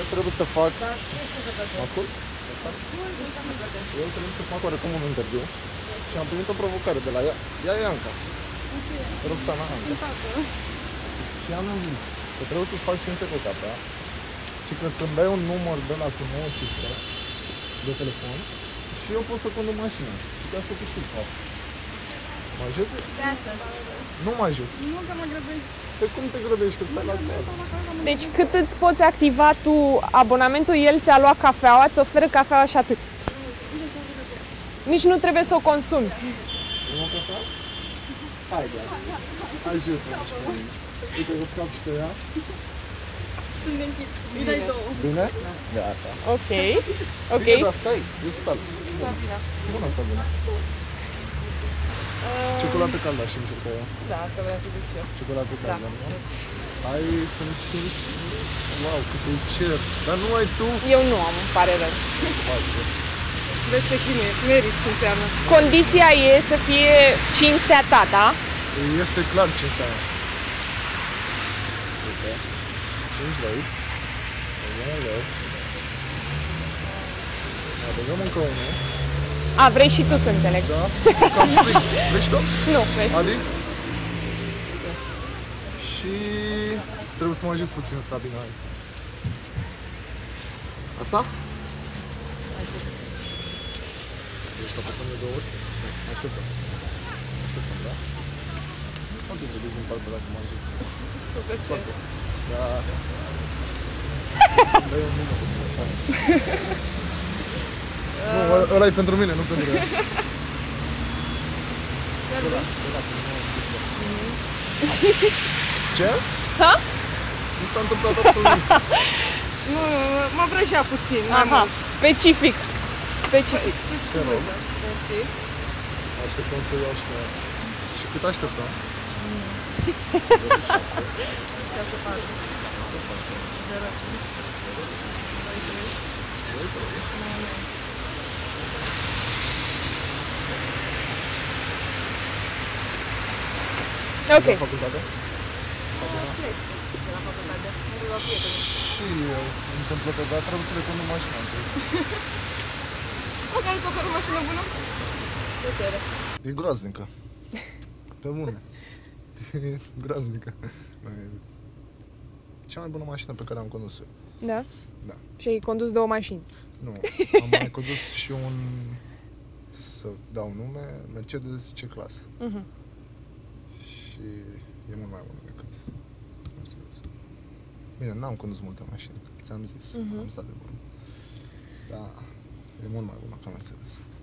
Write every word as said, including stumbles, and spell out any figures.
Eu trebuie să fac... Mă ascult? Eu trebuie să fac oarecum un interviu și am primit o provocare de la ea. Ea e Anca. Roxana Anca. Și am zis că trebuie să-ți fac cinste cu capea și că să-mi dai un număr de la cu nouă cifre de telefon și eu pot să conduc mașina. Și te-a făcut și fac. Mă ajuți? De asta. Nu mă ajut. Nu că mă grăbești. Pe cum te grăbești că stai la cal? Deci cât îți poți activa tu abonamentul, el ți-a luat cafeaua, îți oferă cafeaua și atât. Nici nu trebuie să o consumi. Nu cafea? Haide, ajută-mă și pe mine. Uite, vă scap și pe ea. Sunt închid. Îi dai două. Bine? Gata. Ok. Ok. Bine, dar stai, eu stau. Bună, Sabina. Ciocolată caldă și încercă eu. Da, asta vreau să zic și eu. Ciocolată caldă, nu? Hai să-mi schimbi. Wow, cât e cer. Dar nu ai tu? Eu nu am, îmi pare rău. Face. Vezi că chinuie, meriți înseamnă. Condiția e să fie cinstea ta, da? Este clar ce înseamnă. Uite. cinci lei. unu lei. Adăugăm încă unul. A, vrei și tu să înțeleg. Da? Cam fric. Vrei și tu? Nu, vrei. Adi? Și... trebuie să mă ajuți puțin, Sabina. Asta? Deci să apăsăm de două ori? Așteptăm. Așteptăm, da? Foarte vedeți din partea dacă mă ajuți. Foarte. Da. Să-mi dai un număr, așa. Nu, ăla e pentru mine, nu pentru ea. Ăla, ăla, ce? Ha? Nu s-a întâmplat absolut nimic. Nu, mă vrăjea puțin. Aha, specific. Specific. Te rog. Mersi. Așteptăm să iau și pe ea. Și cât așteptăm? Ca să fac. Ok. La facultate? Plec de la facultate. Mă la prietenii. Și eu, întâmplă că da, trebuie să le conduc mașina întâi. Măcar îți ofer o mașină bună? Plăcere. E groaznică. Pe bune. E groaznică. Cea mai bună mașină pe care am condus-o. Da? Da. Și ai condus două mașini. Nu, am mai condus și un, să dau nume, Mercedes C-Class. Uh-huh. Și e mult mai bună decât Mercedes. Bine, n-am condus multe mașini, ți-am zis, uh-huh. Am stat de vorbă. Dar e mult mai bună ca Mercedes.